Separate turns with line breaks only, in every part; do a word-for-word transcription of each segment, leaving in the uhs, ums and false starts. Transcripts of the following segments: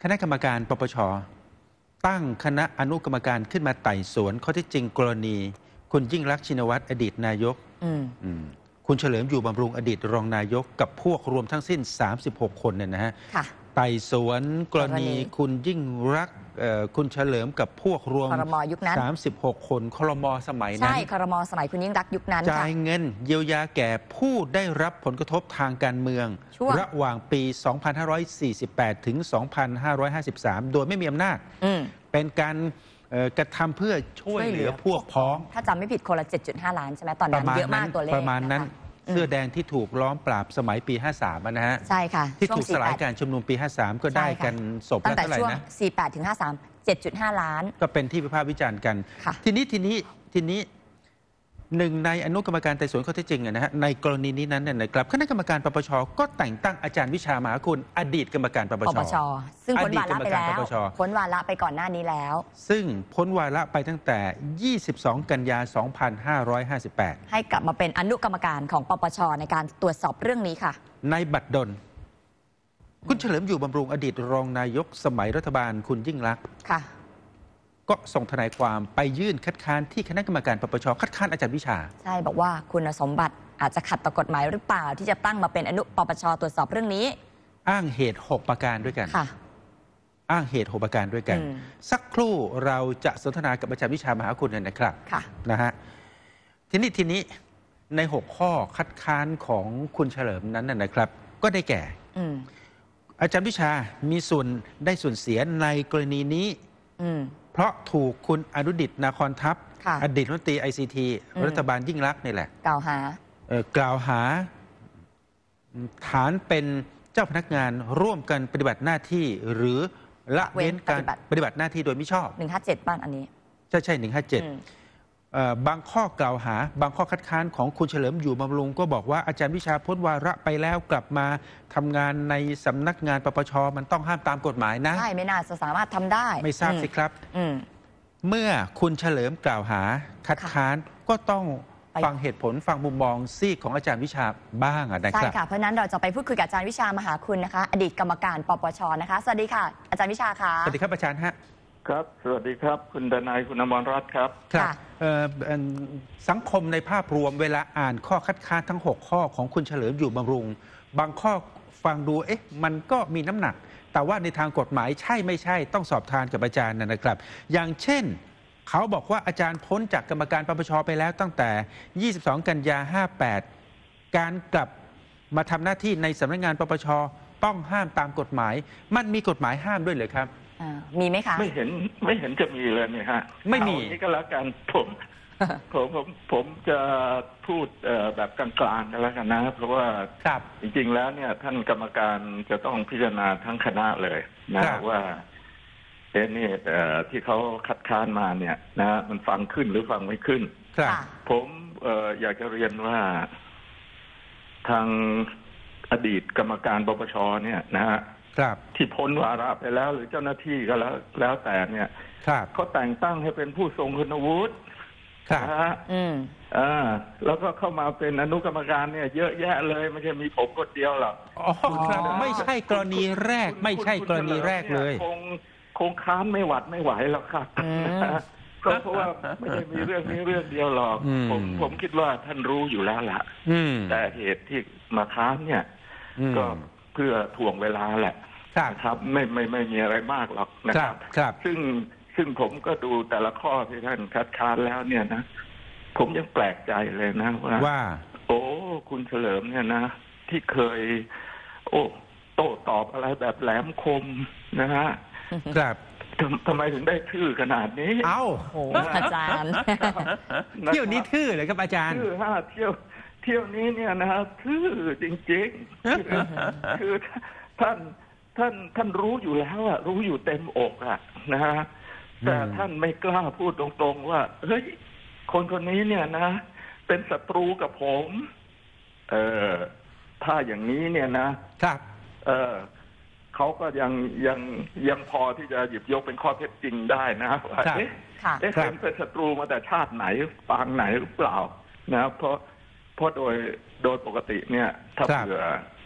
คณะกรรมการปปช.ตั้งคณะอนุกรรมการขึ้นมาไต่สวนข้อเท็จจริงกรณีคุณยิ่งลักษณ์ชินวัตรอดีตนายกคุณเฉลิมอยู่บำรุงอดีตรองนายกกับพวกรวมทั้งสิ้นสามสิบหกคนเนี่ยนะฮะไต่สวนกรณีคุณยิ่งลักษณ์คุณเฉลิมกับพวกรวมสามสิบหกคนครม.สมัยนั้น
ใช่ครม.สมัยคุณยิ่งลักษณ์ยุคนั้น
จ่ายเงินเยียวยาแก่ผู้ได้รับผลกระทบทางการเมืองระหว่างปี สองพันห้าร้อยสี่สิบแปด ถึง สองพันห้าร้อยห้าสิบสาม โดยไม่มีอำนาจเป็นการกระทำเพื่อช่วยเหลือพวกพ้อง
ถ้าจำไม่ผิดคนละ เจ็ดจุดห้า ล้านใช่ไหมตอนนั้นเยอะมากตัวเลข
ประมาณนั้นเสื้อแดงที่ถูกล้อมปราบสมัยปีห้าสามนะฮะ
ใช่ค่ะ
ที่ถูกสลายการชุมนุมปีห้าสามก็ได้กันศพละเท่าไหร่นะ
สี่สิบแปดถึงห้าสิบสาม เจ็ดจุดห้า ล้าน
ก็เป็นที่วิพากษ์วิจารณ์กันทีนี้ทีนี้ทีนี้หนึ่งในอนุกรรมการไต่สวนข้อเท็จจริงนะฮะในกรณีนี้นั้นเนี่ยนะครับคณะกรรมการปปช.ก็แต่งตั้งอาจารย์วิชามหาคุณอดีตกรรมการปปช.
ซึ่งพ้นวาระไปแล้วพ้นวาระไปก่อนหน้านี้แล้ว
ซึ่งพ้นวาระไปตั้งแต่ยี่สิบสองกันยายนสองพันห้าร้อยห้าสิบแปด
ให้กลับมาเป็นอนุกรรมการของปปช.ในการตรวจสอบเรื่องนี้ค่ะ
ในบัดดลคุณเฉลิมอยู่บำรุงอดีตรองนายกสมัยรัฐบาลคุณยิ่งลักษณ์
ค่ะ
ก็ส่งทนายความไปยื่นคัดค้านที่คณะกรรมการปปช.คัดค้านอาจารย์วิชา
ใช่บอกว่าคุณสมบัติอาจจะขัดต่อกฎหมายหรือเปล่าที่จะตั้งมาเป็นอนุปปช.ตรวจสอบเรื่องนี้
อ้างเหตุหกประการด้วยกัน
ค่ะ
อ้างเหตุหกประการด้วยกันสักครู่เราจะสนทนากับอาจารย์วิชามหาคุณเนี่ยนะครับ
ค่ะ
นะฮะทีนี้ทีนี้ในหกข้อคัดค้านของคุณเฉลิมนั้นนะครับก็ได้แก่อาจารย์วิชามีส่วนได้ส่วนเสียในกรณีนี้เพราะถูกคุณอนุดิษฐ์นาคอนทัพอดีตรัฐมนตรี ไอ ซี ที รัฐบาลยิ่งลักษณ์นี่แหละ
กล่าวหา
เอ่อกล่าวหาฐานเป็นเจ้าพนักงานร่วมกันปฏิบัติหน้าที่หรือละเว้นการปฏิบัติหน้าที่โดยมิชอบ
หนึ่งห้าเจ็ดบ้านอันนี้
ใช่ใช่หนึ่งห้าเจ็ดบางข้อกล่าวหาบางข้อคัดค้านของคุณเฉลิมอยู่บำรุงก็บอกว่าอาจารย์วิชาพ้นวาระไปแล้วกลับมาทำงานในสำนักงานปปช.มันต้องห้ามตามกฎหมายนะ
ใช่ไม่น่าจะสามารถทำได้
ไม่ทราบสิครับเมื่อคุณเฉลิมกล่าวหาคัดค้านก็ต้องฟังเหตุผลฟังมุมมองซีกของอาจารย์วิชาบ้างนะครับ
ใช่ค่ะเพราะนั้นเราจะไปพูดคุยกับอาจารย์วิชามหาคุณนะคะอดีตกรรมการปปช.นะคะสวัสดีค่ะอาจารย์วิชาค่ะ
สวัสดีครับอาจารย์ฮะ
ครับสวัสดีครับคุณดนายคุณอมรรัตน์ครับ
ครับสังคมในภาพรวมเวลาอ่านข้อคัดค้านทั้งหกข้อของคุณเฉลิมอยู่บำรุงบางข้อฟังดูเอ๊ะมันก็มีน้ำหนักแต่ว่าในทางกฎหมายใช่ไม่ใช่ต้องสอบทานกับอาจารย์นะครับอย่างเช่นเขาบอกว่าอาจารย์พ้นจากกรรมการปปช.ไปแล้วตั้งแต่ยี่สิบสองกันยายนห้าแปดการกลับมาทำหน้าที่ในสำนักงานปปช.ต้องห้ามตามกฎหมายมันมีกฎหมายห้ามด้วยเหรอครับ
มีไหมคะ
ไม่เห็นไม่เห็นจะมีเลยเนี่ยฮะ
ไม่มี
นี่ก็แล้วกันผมผมผมผมจะพูดแบบกลางๆกันแล้วกันนะเพราะว่าจริงๆแล้วเนี่ยท่านกรรมการจะต้องพิจารณาทั้งคณะเลยนะว่าเอ็นี่ที่เขาคัดค้านมาเนี่ยนะมันฟังขึ้นหรือฟังไม่ขึ้นผมอยากจะเรียนว่าทางอดีตกรรมการปปช.เนี่ยนะฮะที่พ้นวาระไปแล้วหรือเจ้าหน้าที่ก็แล้วแล้วแต่เนี่ยเขาแต่งตั้งให้เป็นผู้ทรงคุณวุฒินะฮะอ่าแล้วก็เข้ามาเป็นอนุกรรมการเนี่ยเยอะแยะเลยไม่ใช่มีผมคนเดียวหรอก
ไม่ใช่กรณีแรกไม่ใช่กรณีแรกเลย
คงคงค้านไม่หวัดไม่ไหวหรอกครับก็เพราะว่าไม่ได้มีเรื่องนี้เรื่องเดียวหรอกผมผมคิดว่าท่านรู้อยู่แล้วล่ะแต่เหตุที่มาค้านเนี่ยก็เพื่อถ่วงเวลาแหละครับไม่ไม่ไม่มีอะไรมากหรอกนะครับซึ่งซึ่งผมก็ดูแต่ละข้อที่ท่านคัดค้านแล้วเนี่ยนะผมยังแปลกใจเลยนะว่า
ว่า
โอ้คุณเฉลิมเนี่ยนะที่เคยโอ้โต้ตอบอะไรแบบแหลมคมนะฮะ
ครับ
ทำไมถึงได้ชื่อขนาดนี้
เอ้า
โอ้อาจารย์
เที่ยวนี้ชื่อเลยครับอาจารย์
ชื่อห้าเที่ยวเที่ยวนี้เนี่ยนะชื่อจริงๆคือท่านท่านท่านรู้อยู่แล้วอะรู้อยู่เต็มอกอะนะฮะแต่ท่านไม่กล้าพูดตรงๆว่าเฮ้ยคนคนนี้เนี่ยนะเป็นศัตรูกับผมเออถ้าอย่างนี้เนี่ยนะครับเออเขาก็ยังยังยังพอที่จะหยิบยกเป็นข้อเท็จจริงได้นะว่าเอ๊ะเอ๊ะเป็นศัตรูมาแต่ชาติไหนปางไหนหรือเปล่านะเพราะเพราะโดยโดยปกติเนี่ยถ้าเผื่อ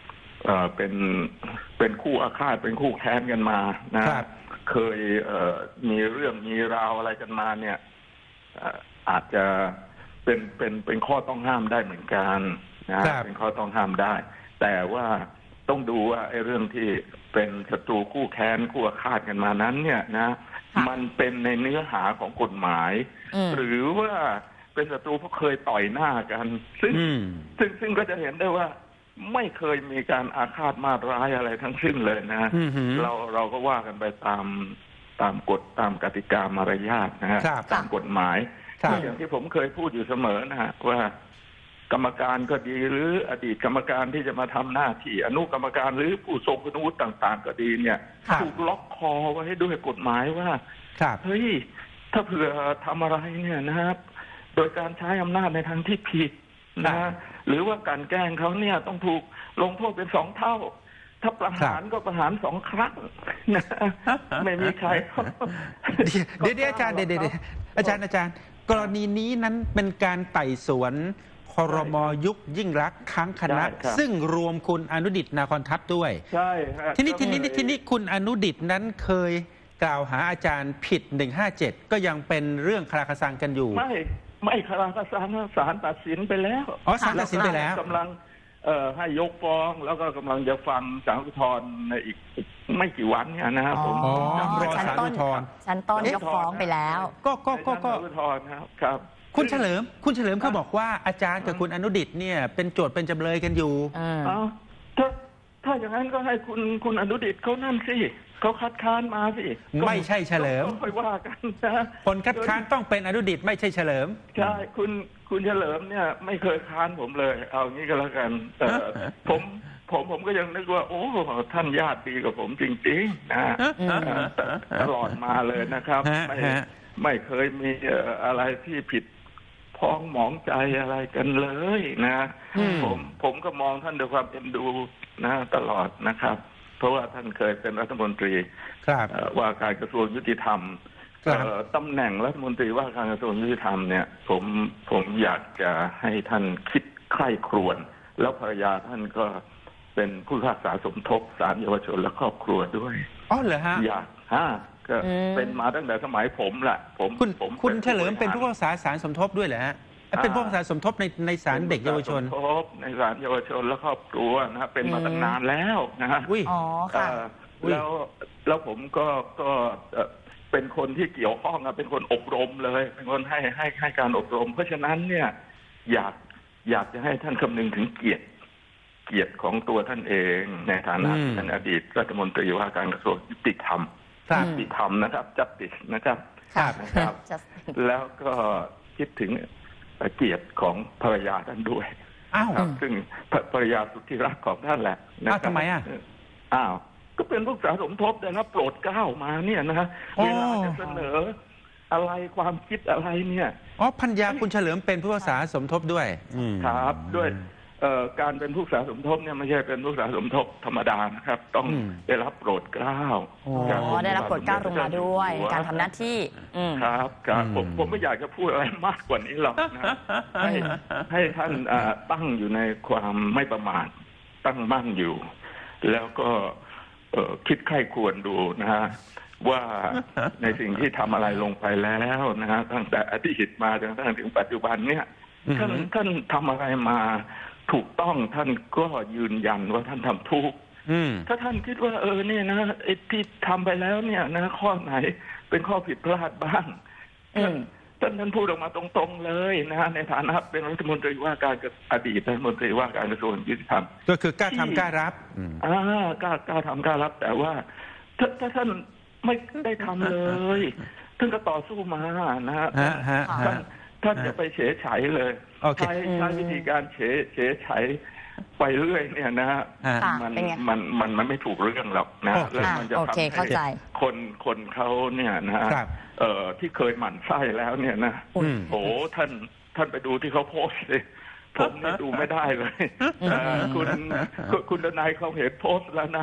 เอ่อเป็นเป็นคู่อาฆาตเป็นคู่แค้นกันมานะเคยเอ่อมีเรื่องมีราวอะไรกันมาเนี่ยอาจจะเป็นเป็นเป็นข้อต้องห้ามได้เหมือนกันนะเป็นข้อต้องห้ามได้แต่ว่าต้องดูว่าไอ้เรื่องที่เป็นศัตรูคู่แค้นคู่อาฆาตกันมานั้นเนี่ยนะมันเป็นในเนื้อหาของกฎหมายหรือว่าเป็นศัตรูเพราะเคยต่อยหน้ากันซึ่งซึ่งซึ่งก็จะเห็นได้ว่าไม่เคยมีการอาฆาตมาร้ายอะไรทั้งสิ้นเลยนะเราเราก็ว่ากันไปตามตามกฎตามกติกามารยาทนะฮะตามกฎหมายอย่างที่ผมเคยพูดอยู่เสมอนะฮะว่ากรรมการก็ดีหรืออดีตกรรมการที่จะมาทำหน้าที่อนุกรรมการหรือผู้ทรงคุณวุฒิต่างๆก็ดีเนี่ยถูกล็อกคอไว้ด้วยกฎหมายว่าเฮ้ยถ้าเผื่อทำอะไรเนี่ยนะครับโดยการใช้อำนาจในทางที่ผิดนะหรือว่าการแกล้งเขาเนี่ยต้องถูกลงโทษเป็นสองเท่าถ้าประหารก็ประหารสองครั้งนะไม่มีใคร
เดี๋ยวเดี๋ยวอาจารย์เดี๋ยวเดี๋ยวอาจารย์อาจารย์กรณีนี้นั้นเป็นการไต่สวนครม.ยุคยิ่งรักษณ์ทั้งคณะซึ่งรวมคุณอนุดิษฐ์นาคอนทัพด้วย
ใช่
ทีนี้ทีนี้ทีนี้คุณอนุดิษฐ์นั้นเคยกล่าวหาอาจารย์ผิดหนึ่งห้าเจ็ดก็ยังเป็นเรื่องคลาคซังกันอยู่
ไม่ไม่คลาคซังศาลตัดสินไปแล้ว
อ๋อศาลตัดสินไปแล้ว
กำลังเอ่อให้ยกฟ้องแล้วก็กำลังจะฟังศาลอุทธรณ์ในอีกไม่กี่วันเนี่ยนะครับผม
รอศาลอุทธรณ์
ชั้นต้นยกฟ้องไปแล้ว
ก็ก็ก็ก็
อุทธรณ์ครับครับ
คุณเฉลิมคุณเฉลิมเขาบอกว่าอาจารย์กับคุณอนุดิษฐ์เนี่ยเป็นโจทย์เป็นจำเลยกันอยู่
อ๋อถ้าถ้าอย่างนั้นก็ให้คุณคุณอนุดิษฐ์เขานั่นสิเขาคัดค้านมาสิ
ไม่ใช่เฉลิม
ค่อยว่ากันนะ
คนคัดค้านต้องเป็นอนุดิษฐ์ไม่ใช่เฉลิม
ใช่คุณคุณเฉลิมเนี่ยไม่เคยค้านผมเลยเอางี้ก็แล้วกันแต่ผมผมผมก็ยังนึกว่าโอ้ท่านญาติดีกับผมจริงๆนะตลอดมาเลยนะครับไม่ไม่เคยมีอะไรที่ผิดพ้องหมองใจอะไรกันเลยนะผมผมก็มองท่านด้วยความเอ็นดูนะตลอดนะครับเพราะว่าท่านเคยเป็นรัฐมนตรีว่าการกระทรวงยุติธรรมตำแหน่งรัฐมนตรีว่าการกระทรวงยุติธรรมเนี่ยผมผมอยากจะให้ท่านคิดใคร่ครวญแล้วภรรยาท่านก็เป็นผู้พิพากษาสมทบศาลเยาวชนและครอบครัวด้วย
อ๋อเหรอฮะ
อยากฮะก็เป็นมาตั้งแต่สมัยผมแหละผม
คุณคุณเฉลิมเป็นผู้พิพากษาศาลสมทบด้วยเหรอฮะเป็นผู้พิพากษาสมทบในในศาลเด็กเยาวชน
สมทบในศาลเยาวชนและครอบครัวนะเป็นมาตั้งนานแล้วนะฮะ
อ๋อค่ะ
แล้วแล้วผมก็ก็เป็นคนที่เกี่ยวข้องเป็นคนอบรมเลยเป็นคนให้ให้ให้การอบรมเพราะฉะนั้นเนี่ยอยากอยากจะให้ท่านคำนึงถึงเกียรติเกียรติของตัวท่านเองในฐานะเป็นอดีตรัฐมนตรีว่าการกระทรวงยุติธรรมยุติธรรมนะครับจัสติสนะครับนะครับแล้วก็คิดถึงเกียรติของภรรยาท่านด้วยครับซึ่งภรรยาสุดที่รักของท่านแหละ
นะครับทำไมอ่ะ
อ้าวก็เป็นผู้พิพากษาสมทบได้รับโปรดเกล้ามาเนี่ยนะเวลาจะเสนออะไรความคิดอะไรเนี่ย
อ๋อภรรยาคุณเฉลิมเป็นผู้พิพากษาสมทบด้วย
ครับด้วยการเป็นผู้พิพากษาสมทบเนี่ยไม่ใช่เป็นผู้พิพากษาสมทบธรรมดานะครับต้องได้รับโปรดเกล้า
อ๋อได้รับโปรดเกล้าลงมาด้วยการทำหน้าที่
ครับครับผมผมไม่อยากจะพูดอะไรมากกว่านี้หรอกนะให้ให้ท่านตั้งอยู่ในความไม่ประมาทตั้งมั่นอยู่แล้วก็คิดไข้ควรดูนะฮะว่าในสิ่งที่ทำอะไรลงไปแล้วนะฮะตั้งแต่อดีตมาจนกระทั่งถึงปัจจุบันเนี่ยท่านท่านทำอะไรมาถูกต้องท่านก็ยืนยันว่าท่านทำถูกถ้าท่านคิดว่าเออเนี่ยนะไอ้ที่ทำไปแล้วเนี่ยนะข้อไหนเป็นข้อผิดพลาดบ้างท่านท่านพูดออกมาตรงๆเลยนะในฐานะเป็นรัฐมนตรีว่าการอดีตรัฐมนตรีว่าการกระทรวงยุติธรรม
ก็คือกล้าทำกล้ารับ
อ่ากล้ากล้าทำกล้ารับแต่ว่าถ้าถ้าท่านไม่ได้ทำเลยท่านก็ต่อสู้มานะฮะท่านท่านจะไปเฉยเฉยเลยใช้ใช้วิธีการเฉยเฉยเฉยไปเรื่อยเนี่ยนะฮะมันมันมันมันไม่ถูกเรื่องหรอกนะแล้วมันจะทำให้คนคนเขาเนี่ยนะฮะเอ่อที่เคยหมั่นไส้แล้วเนี่ยนะโอ้ท่านท่านไปดูที่เขาโพสต์เลยผมเนี่ยดูไม่ได้เลยคุณคุณดนายเขาเห็นโพสต์แล้วนะ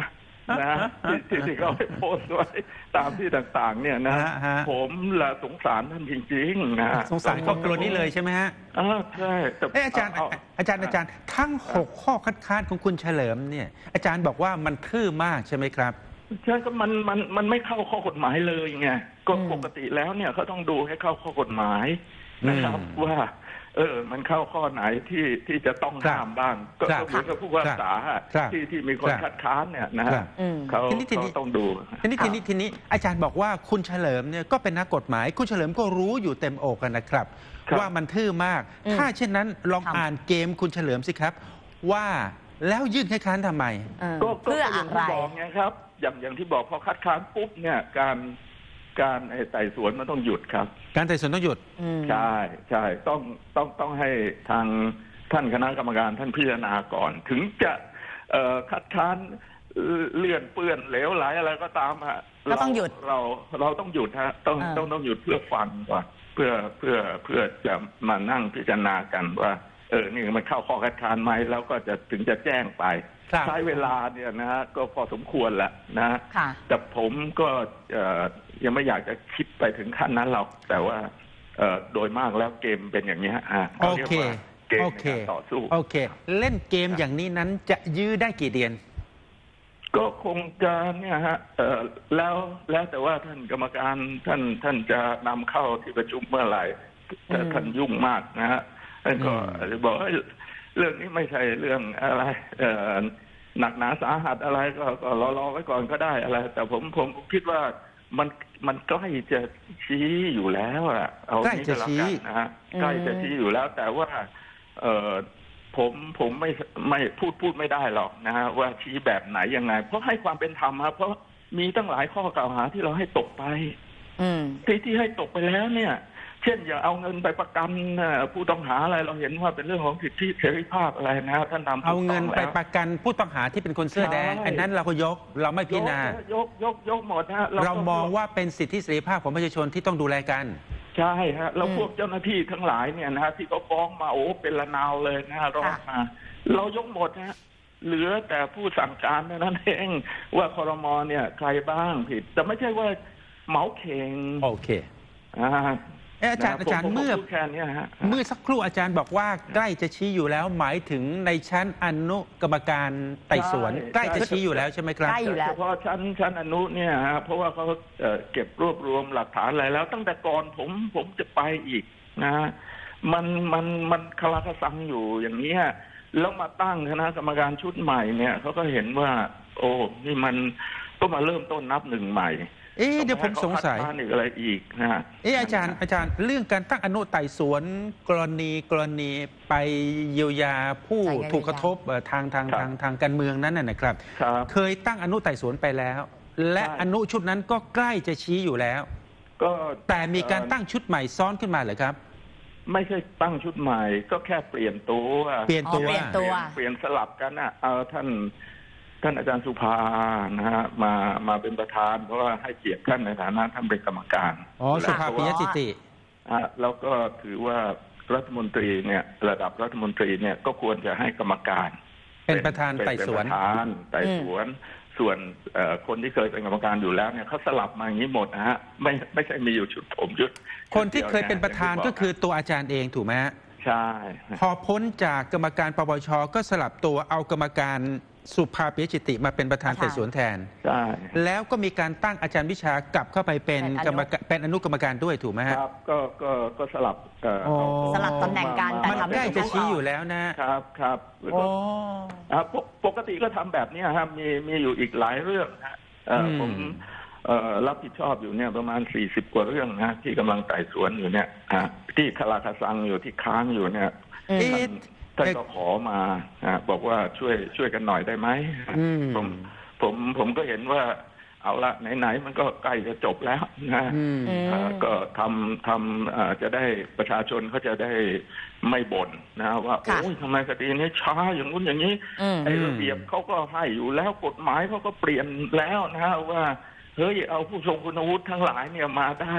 นะที่ที่ที่เขาไปโพสต์ไว้ตามที่ต่างๆ เนี่ยนะ
ฮะฮะ
ผมละสงสารท่านจริงๆนะ
สงสารครอบครัวนี้เลยใช่ไหมฮะ
อ่าใช่แต่
เอออาจารย์
เ
อาจารย์อาจารย์ทั้งหกข้อคัดค้านของคุณเฉลิมเนี่ยอาจารย์บอกว่ามันทื่อมากใช่ไหมครับ
ใช่ก็มันมันมันไม่เข้าข้อกฎหมายเลยไงก็
อืม
ปกติแล้วเนี่ยเขาต้องดูให้เข้าข้อกฎหมายนะครับ
อืม
ว่า เออ มันเข้าข้อไหนที่ที่จะต้อง
ครับ
ห้ามบ้าง ก็
ครับ
ก็เหมือนกับผู้ว่าษา
ครับ
ที่ที่มีคน
ครับ
คัดค้านเนี่ยนะ
ครั
ฮะ
บ
อืม
เขา
ทีนี้ทีนี้
เขาต้องดู
ทีนี้ทีนี้ทีนี้อาจารย์บอกว่าคุณเฉลิมเนี่ยก็เป็นนักกฎหมาย คุณเฉลิมก็รู้อยู่เต็มอกกันนะครับ
ครับ
ว่ามันทื่อมาก
อืม
ถ้าเช่นนั้นลอง
ครับ
อ่านเกมคุณเฉลิมสิครับ ว่าแล้วยื่นคัดค้านทำไม
เออ
ก็ก็
เพื่อ
ก็อ
อะ
ย่าง
ไร
ที่บอกไงครับ อย่างอย่างที่บอกพอคัดค้านปุ๊บเนี่ยการการไอ้ไต่สวนมันต้องหยุดครับ
การไต่สวนต้องหยุด
อืม
ใช่ใช่ต้องต้องต้องให้ทางท่านคณะกรรมการท่านพิจารณาก่อน ถึงจะเอ่อคัดค้านเลื่อนเปื้อนเหลวไหลอะไรก็ตามฮะ
ก็ต้องหยุด
เราเราต้องหยุดฮะต้อง
อ่า
ต้องต้องหยุดเพื่อฟังก่อนเพื่อเพื่อเพื่อจะมานั่งพิจารณากันว่า เออนี่มันเข้าข้อคัดค้านไหมแล้วก็จะถึงจะแจ้งไป
ครับ
ใช้เวลาเนี่ยนะฮะก็พอสมควรแหละนะ
ค่ะ
แต่ผมก็เอ่อยังไม่อยากจะคิดไปถึงขั้นนั้นหรอกแต่ว่าเอ่อโดยมากแล้วเกมเป็นอย่างนี้ฮะอ่ะ
โอ
รียก
เค
ว่าเกม
โอ
ใน
เค
การต่อสู้
โอเค เล่นเกมอย่างนี้นั้นจะยื้อได้กี่เดือน
ก็คงจะเนี่ยฮะเอ่อแล้วแล้วแต่ว่าท่านกรรมการท่านท่านจะนำเข้าที่ประชุมเมื่อไหร่ถ้า
อืม
ท่านยุ่งมากนะฮะท่านก็
อืม
อาจจะบอกเฮ้ยเรื่องนี้ไม่ใช่เรื่องอะไรเอ่อหนักหนาสาหัสอะไรก็ก็รอรอไว้ก่อนก็ได้อะไร แต่ผมผมคิดว่ามันมันใกล้จะชี้อยู่แล้วอะเอา
ใกล้
นี้
จะ
ก็แล้ว
ชี้
กันนะฮะ
อืม
ใกล้จะชี้อยู่แล้ว แต่ว่า เออผมผมไม่ไม่พูดพูดไม่ได้หรอกนะฮะว่าชี้แบบไหนยังไง เพราะให้ความเป็นธรรมครับเพราะมีตั้งหลายข้อกล่าวหาที่เราให้ตกไป
อืม
ที่ที่ให้ตกไปแล้วเนี่ย เช่นอย่าเอาเงินไปประกันเอ่อผู้ต้องหาอะไรเราเห็นว่าเป็นเรื่องของสิทธิเสรีภาพอะไรนะฮะท่านทำถูก
เอา
ต้อง
เงินไป
แล้ว
ประกันผู้ต้องหาที่เป็นคนเสื้อแดง
ใช่
อันนั้นเราก็ยกเราไม่พิจารณา
ยกยกยกหมดนะฮะ
เรามองว่าเป็นสิทธิเสรีภาพของประชาชนที่ต้องดูแลกัน
ใช่ฮะแล้ว
อืม
พวกเจ้าหน้าที่ทั้งหลายเนี่ยนะฮะที่เขาฟ้องมาโอ้เป็นละนาวเลยนะฮะร้องมาเรายกหมดนะฮะเหลือแต่ผู้สั่งการเท่านั้นเองว่าครมเนี่ยใครบ้างผิดแต่ไม่ใช่ว่าเหมาเข่ง
โอเค
อ่า
เอะอาจารย์
นะ
อาจารย์
ผผ
เมื่อ
พูดแค่เนี้ยฮะ
เมื่อสักครู่อาจารย์บอกว่าใกล้จะชี้อยู่แล้วหมายถึงในชั้นอนุกรรมการไต่สวน
ใช่
ใกล้จะชี้อยู่แล้วใช่ไหมครับ
ใกล้ อยู่แล้ว
เฉพาะชั้นชั้นอนุเนี่ยฮะเพราะว่าเขาเอ่อเก็บรวบรวมหลักฐานอะไรแล้ว ตั้งแต่ก่อนผมผมจะไปอีกนะฮะมันมันมันคลาคซังอยู่อย่างนี้ยแล้วมาตั้งคณะกรรมการชุดใหม่เนี่ยเขาก็เห็นว่า โอ้นี่มันก็มาเริ่มต้นนับหนึ่งใหม่
เอ๊ะเดี๋ยวผมสงสัย
ต้องให้เขาคัดค้านอีกอะไรอีกนะฮะ
เอออาจารย์อาจารย์เรื่องการตั้งอนุไต่สวนกรณีกรณีไปเยียวยาผู้
จ่ายเยียวยา
ถูกกระทบเอ่อทางทางทางทางการเมืองนั้นนะนะครับ
ครับ
เคยตั้งอนุไต่สวนไปแล้ว และ
ใช่
อนุชุดนั้นก็ใกล้จะชี้อยู่แล้ว
ก็
แต่มีการตั้งชุดใหม่ซ้อนขึ้นมาเหรอครับ
ไม่ใช่ตั้งชุดใหม่ ก็แค่เปลี่ยนตัว
เปลี่ยนตัว
อ๋อเปลี่ยนตัว
เปลี่ยนสลับกันอ่ะเอาท่านท่านอาจารย์สุภานะฮะมามาเป็นประธาน เพราะว่าให้เกียรติท่านในฐานะท่านเป็นกรรมการ
อ๋อสุภาพปิยจิติ
อ่ะแล้วก็ถือว่ารัฐมนตรีเนี่ย ระดับรัฐมนตรีเนี่ยก็ควรจะให้กรรมการ
เป็นประธาน
เป็
ไต่สวน
เป็นประธานไต่สวน ส่วนเอ่อคนที่เคยเป็นกรรมการอยู่แล้วเนี่ยเขาสลับมาอย่างนี้หมดนะฮะไม่ไม่ใช่มีอยู่ชุดผมชุด
คนที่เคยเป็นประธานก็คือตัวอาจารย์เองถูกไหมฮะ
ใช่
พอพ้นจากกรรมการปปชก็สลับตัวเอากรรมการสุภาปิยจิติมาเป็นประธาน
ประธาน
ไต่สวนแทน
ใช่
แล้วก็มีการตั้งอาจารย์วิชากลับเข้าไปเป็น
เป็นอนุ
กรรมการเป็นอนุกรรมการด้วยถูกไหม
ค
ฮะ
รับก็ก็ก็สลับเอ่อ
อ๋อ
เอา
สลับตำแหน่งกันแต่
มัน
ทำ
ใกล้
ให้
จะ
ถูก
ชี้
ต้อง
อยู่แล้วนะ
ครับครับแล้ว
โอ้
ก็อ่ะปกปกติก็ทำแบบเนี้ยครับมีมีอยู่อีกหลายเรื่องฮะเอ่ออ
ม
ผมเอ่อรับผิดชอบอยู่เนี่ยประมาณสี่สิบกว่าเรื่องนะที่กำลังไต่สวนอยู่เนี่ยฮะที่คาราคาซังอยู่ที่ค้างอยู่เนี่ย
อืม
เอ๊ะ
ท่านก็ขอมาฮะบอกว่าช่วยช่วยกันหน่อยได้ไหม
อืม
ผมผมผมก็เห็นว่า เอาละไหนๆมันก็ใกล้จะจบแล้วนะ
อืม
อืม
เอ่อก็ทำทำเอ่อจะได้ประชาชนเขาจะได้ไม่บ่นนะว่า
ค่ะ
โอ้ยทำไมคดีนี้ช้าอย่างนู้นอย่างนี้
อืม
ไอ้ระเบียบเขาก็ให้อยู่แล้วกฎหมายเขาก็เปลี่ยนแล้วนะว่าเฮ้ยเอาผู้ทรงคุณวุฒิทั้งหลายเนี่ยมาได้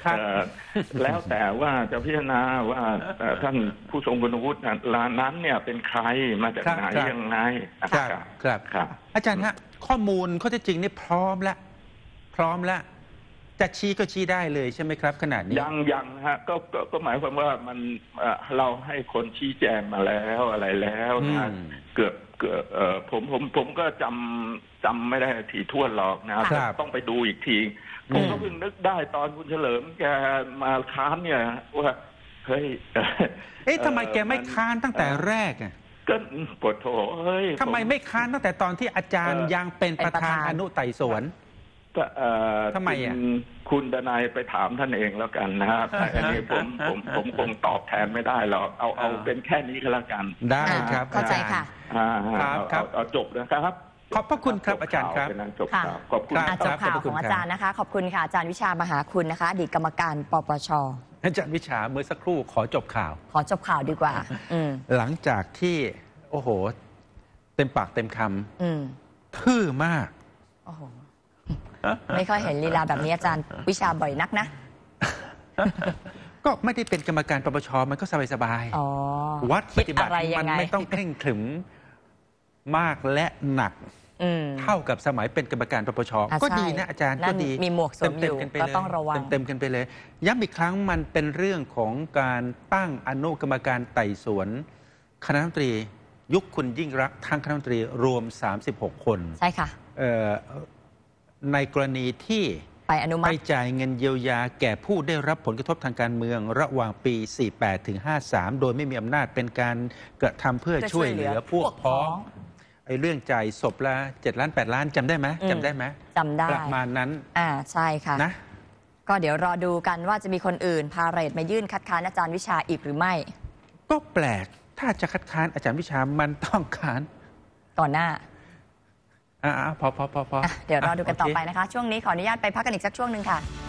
ครับ
เอ่อแล้วแต่ว่าจะพิจารณาว่าเอ่อท่านผู้ทรงคุณวุฒินั้นเนี่ยเป็นใครมาจาก
ครับ
ไหน
ครับ
ยังไงนะ
ค
ค
รั
รั
บบ ครับ
ครับ
อาจารย์ฮะข้อมูลข้อเท็จจริงนี่พร้อมแล้วพร้อมแล้วจะชี้ก็ชี้ได้เลยใช่ไหมครับขนาดนี้
ยังยังฮะก็ก็ก็หมายความว่ามันเอ่อเราให้คนชี้แจงมาแล้วอะไรแล้วนะ
อืม
เกือบเกือบเอ่อผมผมผมก็จำจำไม่ได้ถี่ถ้วนหรอกนะครับ ต้องไปดูอีกทีผมก็เพิ่งนึกได้ตอนคุณเฉลิมแกมาค้านเนี่ยว่าเฮ้ย
เอ๊ะทำไมแกไม่ค้านตั้งแต่แรกอ่ะ
ก็ปวดโถเฮ้ย
ทำไมไม่ค้านตั้งแต่ตอนที่อาจารย์
เอ่อ
ยังเป็นประธาน
เป็นประธาน
อนุไต่สวน
ก็เอ่อ
ทำไมอ่ะ
คุณคุณดนายไปถามท่านเองแล้วกันนะครับอันนี้ผมผมผมคงตอบแทนไม่ได้หรอกเอาเอาเป็นแค่นี้ก็แล้วกัน
ได้ครับ
เข้าใจ
อจรย์
ค่ะ
อ่า
ครับ
เอา
ครั
เอา
บ
เอาจบนะครับ
ขอบพระคุณครับอาจารย์ครับ
เป็นนั้นจบ
ค่ะ
ข่าวขอบคุณ
ครับ
อ่ะจบข่าวของอาจารย์นะคะ ขอบคุณค่ะอาจารย์วิชามหาคุณนะคะอดีตกรรมการปปช
อาจารย์วิชาเมื่อสักครู่ขอจบข่าว
ขอจบข่าวดีกว่า อืม
หลังจากที่ โอ้โห เต็มปากเต็มค
อืม
ำทื่อมาก
โอ้โห ไม่ค่อยเห็นลีลาแบบนี้อาจารย์วิชาบ่อยนักนะ
ก็ไม่ได้เป็นกรรมการปปชมันก็สบาย
อ๋อ
ๆวัดปฏิบัติ
คิดอะไรยั
มั
ง
น
ไง
ไม่ต้องเคร่งขรึมมากและหนัก
อืม
เท่ากับสมัยเป็นกรรมการปปช
อ่ะ
ก็
ใช่
ดีนะอาจารย์
นั่
ก็
น
ดี
มีหมวกสวมอยู่
เต็ๆกันไป
ก็
เลย
ต้องระวัง
เต็มๆกันไปเลย ย้ำอีกครั้งมันเป็นเรื่องของการตั้งอนุกรรมการไต่สวนคณะรัฐมนตรียุคคุณยิ่งรักษณ์ทั้งคณะรัฐมนตรีรวม สามสิบหก คน
ใช่ค่ะ
เอ่อในกรณีที่
ไปอนุมั
ไป
ติ
จ่ายเงินเยียวยาแก่ผู้ได้รับผลกระทบทางการเมืองระหว่างปี สี่สิบแปด ถึง ห้าสิบสาม โดยไม่มีอำนาจเป็นการกระทำเพื่อ
เพื่อช่
ช่ว
วย ย
เห
เหลื
ลือ
อ
พวกพ้องไอ้เรื่องจ่ายศพละเจ็ดล้านแปดล้านจำได้ไหม
อืม
จำได้ไหม
จำได้
ประมาณนั้น
อ่าใช่ค่ะ
นะ
ก็เดี๋ยวรอดูกันว่าจะมีคนอื่น พาเรตมายื่นคัดค้านอาจารย์วิชาอีกหรือไม่
ก็แปลกถ้าจะคัดค้านอาจารย์วิชามันต้องค้าน
ก่อนหน้า
อ่าพอพอพอพอ
อ่ะเดี๋ยวรอดูกันต่อไป
โเค
นะคะ ช่วงนี้ขออนุญาตไปพักกันอีกสักช่วงหนึ่งค่ะ